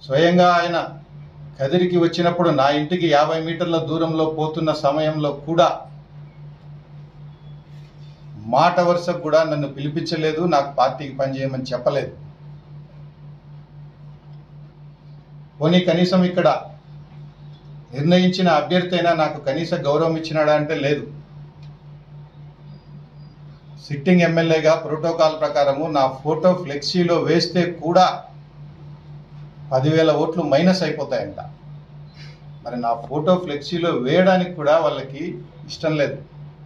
స్వయంగా ఆయన కదిరికి వచ్చినప్పుడు నా ఇంటికి 50 మీటర్ల దూరంలో పోతున్న సమయంలో కూడా మాట వరుసకు కూడా నన్ను పిలిపించలేదు, నాకు పార్టీకి పనిచేయమని చెప్పలేదు. పోనీ కనీసం ఇక్కడ నిర్ణయించిన అభ్యర్థి అయినా నాకు కనీస గౌరవం ఇచ్చినాడా అంటే లేదు. సిట్టింగ్ ఎమ్మెల్యేగా ప్రోటోకాల్ ప్రకారము నా ఫోటో ఫ్లెక్సీలో వేస్తే కూడా 10,000 ఓట్లు మైనస్ అయిపోతాయంట. మరి నా ఫోటో ఫ్లెక్సీలో వేయడానికి కూడా వాళ్ళకి ఇష్టం లేదు.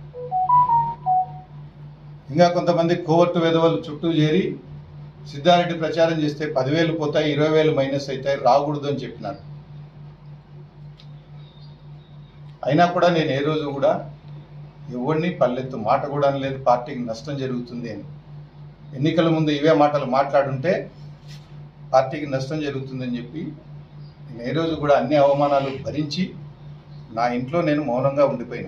ఇంకా కొంతమంది కోవర్టు వెధవలు చుట్టూ చేరి సిద్ధారెడ్డి ప్రచారం చేస్తే 10,000 పోతాయి, 20,000 మైనస్ అవుతాయి, రాకూడదు అని చెప్పినారు. అయినా కూడా నేను ఏ రోజు కూడా ఎవరిని పల్లెత్తు మాట కూడా అనలేదు పార్టీకి నష్టం జరుగుతుంది అని. ఎన్నికల ముందు ఇవే మాటలు మాట్లాడుంటే పార్టీకి నష్టం జరుగుతుందని చెప్పి నేను ఏ రోజు కూడా అన్ని అవమానాలు భరించి నా ఇంట్లో నేను మౌనంగా ఉండిపోయినా.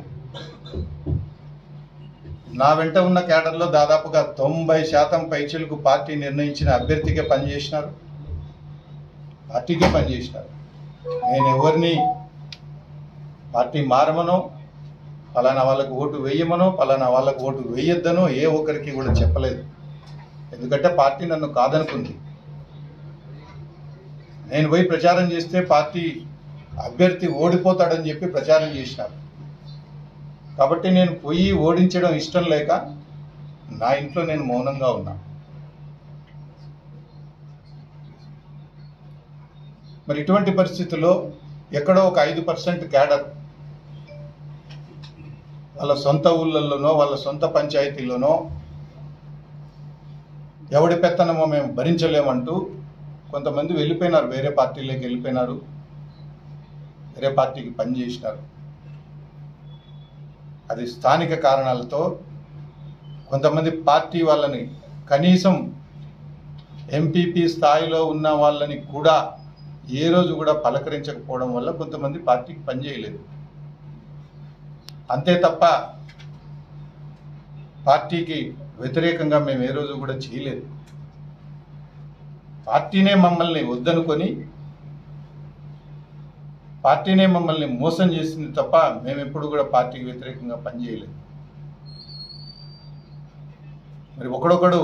నా వెంట ఉన్న క్యాడర్లో దాదాపుగా 90% పైచిలకు పార్టీ నిర్ణయించిన అభ్యర్థికే పనిచేసినారు, పార్టీకే పనిచేసినారు. నేను ఎవరిని పార్టీ మారమనో, పలానా వాళ్ళకు ఓటు వేయమనో, పలానా వాళ్ళకు ఓటు వేయొద్దనో ఏ ఒక్కరికి కూడా చెప్పలేదు. ఎందుకంటే పార్టీ నన్ను కాదనుకుంది. నేను పోయి ప్రచారం చేస్తే పార్టీ అభ్యర్థి ఓడిపోతాడని చెప్పి ప్రచారం చేసినారు. కాబట్టి నేను పోయి ఓడించడం ఇష్టం లేక నా ఇంట్లో నేను మౌనంగా ఉన్నా. మరి ఇటువంటి పరిస్థితుల్లో ఎక్కడో ఒక 5% క్యాడర్ వాళ్ళ సొంత ఊళ్ళల్లోనో వాళ్ళ సొంత పంచాయతీలోనో ఎవడి పెత్తనమో మేము భరించలేమంటూ కొంతమంది వెళ్ళిపోయినారు, వేరే పార్టీలోకి వెళ్ళిపోయినారు, వేరే పార్టీకి పనిచేసినారు. అది స్థానిక కారణాలతో కొంతమంది పార్టీ వాళ్ళని, కనీసం ఎంపీపీ స్థాయిలో ఉన్న వాళ్ళని కూడా ఏ రోజు కూడా పలకరించకపోవడం వల్ల కొంతమంది పార్టీకి పనిచేయలేదు. అంతే తప్ప పార్టీకి వ్యతిరేకంగా మేము ఏ రోజు కూడా చేయలేదు. పార్టీనే మమ్మల్ని వద్దనుకొని, పార్టీనే మమ్మల్ని మోసం చేసింది తప్ప మేము ఎప్పుడు కూడా పార్టీకి వ్యతిరేకంగా పనిచేయలేదు. మరి ఒకడొకడు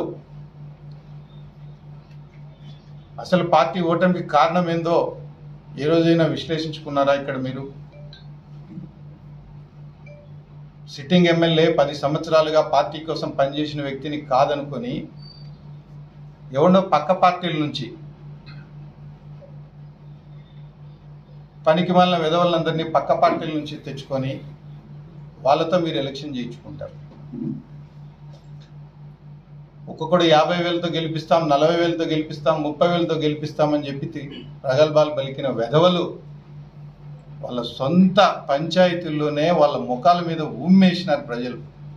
అసలు పార్టీ ఓటమికి కారణం ఏందో ఏ రోజైనా విశ్లేషించుకున్నారా? ఇక్కడ మీరు సిట్టింగ్ ఎమ్మెల్యే 10 సంవత్సరాలుగా పార్టీ కోసం పనిచేసిన వ్యక్తిని కాదనుకొని ఎవరినో పక్క పార్టీల నుంచి పనికి మాలిన విధవలందరినీ పక్క పార్టీల నుంచి తెచ్చుకొని వాళ్ళతో మీరు ఎలక్షన్ చేయించుకుంటారు. ఒక్కొక్కడు 50,000తో గెలిపిస్తాం, 40,000తో గెలిపిస్తాం, 30,000తో గెలిపిస్తామని చెప్పి ప్రగల్భాలు పలికిన వెధవలు వాళ్ళ సొంత పంచాయతీల్లోనే వాళ్ళ ముఖాల మీద ఉమ్మేసినారు ప్రజలు.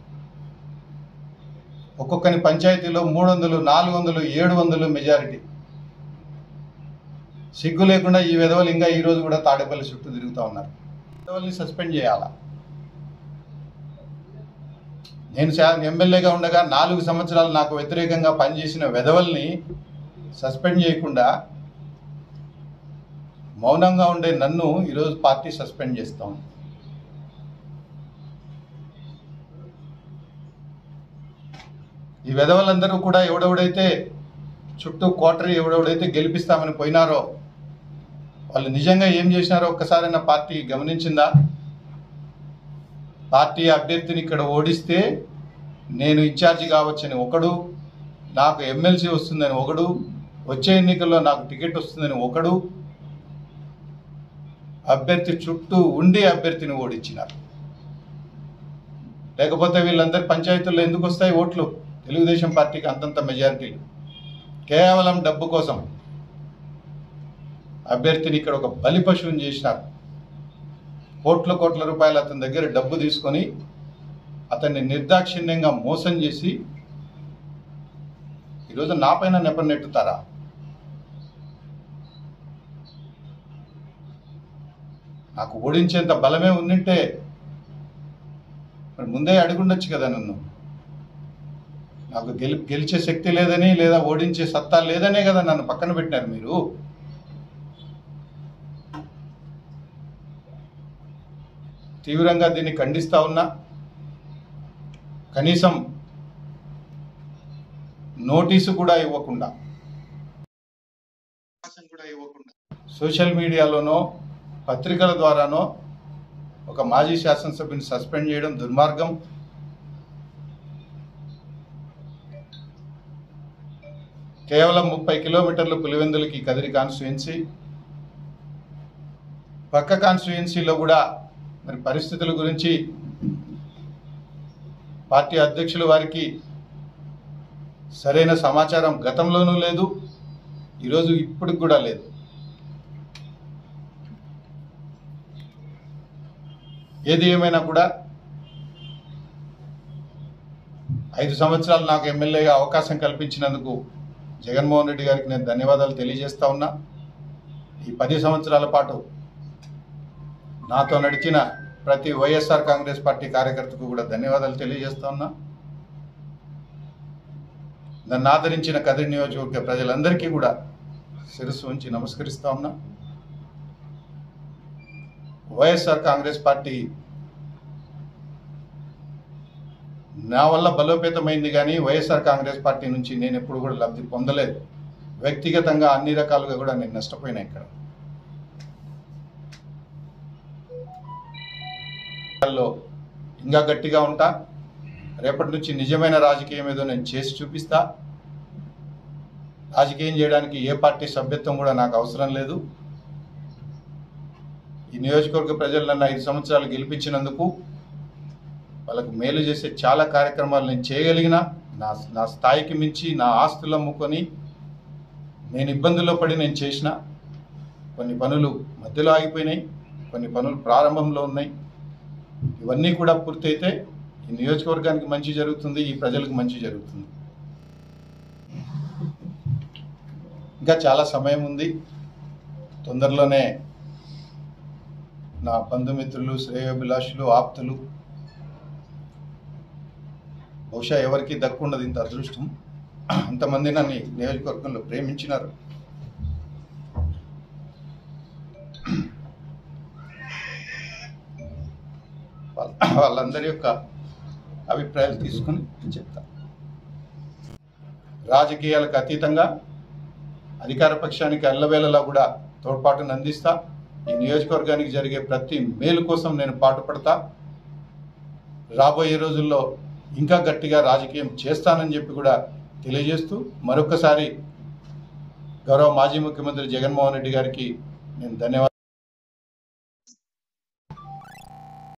ఒక్కొక్కని పంచాయతీలో 300, 400, 700 మెజారిటీ. సిగ్గు లేకుండా ఈ విధవలు ఇంకా ఈ రోజు కూడా తాడేపల్లి చుట్టూ తిరుగుతూ ఉన్నారు. విధవల్ని సస్పెండ్ చేయాలా? నేను ఎమ్మెల్యేగా ఉండగా 4 సంవత్సరాలు నాకు వ్యతిరేకంగా పనిచేసిన విధవల్ని సస్పెండ్ చేయకుండా మౌనంగా ఉండే నన్ను ఈరోజు పార్టీ సస్పెండ్ చేస్తాం. ఈ విధవలందరూ కూడా ఎవడెవడైతే చుట్టూ కోటరీ ఎవడెవడైతే గెలిపిస్తామని పోయినారో వాళ్ళు నిజంగా ఏం చేసినారో ఒక్కసారైనా పార్టీ గమనించిందా? పార్టీ అభ్యర్థిని ఇక్కడ ఓడిస్తే నేను ఇన్ఛార్జి కావచ్చని ఒకడు, నాకు ఎమ్మెల్సీ వస్తుందని ఒకడు, వచ్చే ఎన్నికల్లో నాకు టికెట్ వస్తుందని ఒకడు, అభ్యర్థి చుట్టూ ఉండి అభ్యర్థిని ఓడించినారు. లేకపోతే వీళ్ళందరి పంచాయతీల్లో ఎందుకు వస్తాయి ఓట్లు? తెలుగుదేశం పార్టీకి అంతంత మెజారిటీలు. కేవలం డబ్బు కోసం అభ్యర్థిని ఇక్కడ ఒక బలి పశువుని చేసినారు. కోట్ల రూపాయలు అతని దగ్గర డబ్బు తీసుకొని అతన్ని నిర్దాక్షిణ్యంగా మోసం చేసి ఈరోజు నా పైన నెపనెట్టుతారా? నాకు ఓడించేంత బలమే ఉండింటే మరి ముందే అడుగుండొచ్చు కదా నన్ను. నాకు గెలిచే శక్తి లేదని లేదా ఓడించే సత్తా లేదనే కదా నన్ను పక్కన పెట్టినారు మీరు. తీవ్రంగా దీన్ని ఖండిస్తా ఉన్నా. కనీసం నోటీసు కూడా ఇవ్వకుండా సోషల్ మీడియాలోనో పత్రికల ద్వారానో ఒక మాజీ శాసనసభ్యుని సస్పెండ్ చేయడం దుర్మార్గం. కేవలం 30 కిలోమీటర్లు పులివెందులకి కదిరి కాన్స్టిట్యుయెన్సీ, పక్క కాన్స్టిట్యుయెన్సీలో కూడా మరి పరిస్థితుల గురించి పార్టీ అధ్యక్షుల వారికి సరైన సమాచారం గతంలోనూ లేదు, ఈరోజు ఇప్పటికి కూడా లేదు. ఏది ఏమైనా కూడా 5 సంవత్సరాలు నాకు ఎమ్మెల్యేగా అవకాశం కల్పించినందుకు జగన్మోహన్ రెడ్డి గారికి నేను ధన్యవాదాలు తెలియజేస్తా ఉన్నా. ఈ 10 సంవత్సరాల పాటు నాతో నడిచిన ప్రతి వైఎస్ఆర్ కాంగ్రెస్ పార్టీ కార్యకర్తకు కూడా ధన్యవాదాలు తెలియజేస్తా ఉన్నా. నన్ను ఆదరించిన కదిరి నియోజకవర్గ ప్రజలందరికీ కూడా శిరస్సు ఉంచి నమస్కరిస్తా ఉన్నా. వైఎస్ఆర్ కాంగ్రెస్ పార్టీ నా వల్ల బలోపేతమైంది, కానీ వైఎస్ఆర్ కాంగ్రెస్ పార్టీ నుంచి నేను ఎప్పుడు కూడా లబ్ధి పొందలేదు. వ్యక్తిగతంగా అన్ని రకాలుగా కూడా నేను నష్టపోయినా. ఇక్కడ ఇంకా గట్టిగా ఉంటా. రేపటి నుంచి నిజమైన రాజకీయం ఏదో నేను చేసి చూపిస్తా. రాజకీయం చేయడానికి ఏ పార్టీ సభ్యత్వం కూడా నాకు అవసరం లేదు. ఈ నియోజకవర్గ ప్రజలు నన్ను 5 సంవత్సరాలు గెలిపించినందుకు వాళ్ళకు మేలు చేసే చాలా కార్యక్రమాలు నేను చేయగలిగిన. నా స్థాయికి మించి నా ఆస్తులు అమ్ముకొని నేను ఇబ్బందుల్లో పడి నేను చేసిన. కొన్ని పనులు మధ్యలో ఆగిపోయినాయి, కొన్ని పనులు ప్రారంభంలో ఉన్నాయి. ఇవన్నీ కూడా పూర్తయితే ఈ నియోజకవర్గానికి మంచి జరుగుతుంది, ఈ ప్రజలకు మంచి జరుగుతుంది. ఇంకా చాలా సమయం ఉంది. తొందరలోనే నా బంధుమిత్రులు, శ్రేయోభిలాషులు, ఆప్తులు, బహుశా ఎవరికి దక్కుండదు ఇంత అదృష్టం. అంతమంది నన్ను నియోజకవర్గంలో ప్రేమించినారు. వాళ్ళందరి యొక్క అభిప్రాయాలు తీసుకుని చెప్తా. రాజకీయాలకు అతీతంగా అధికార పక్షానికి అల్లవేళలా కూడా తోడ్పాటును అందిస్తా. ఈ నియోజకవర్గానికి జరిగే ప్రతి మేలు కోసం నేను పాటుపడతా. రాబోయే రోజుల్లో ఇంకా గట్టిగా రాజకీయం చేస్తానని చెప్పి కూడా తెలియజేస్తూ మరొకసారి గౌరవ మాజీ ముఖ్యమంత్రి జగన్మోహన్ రెడ్డి గారికి నేను ధన్యవాదాలు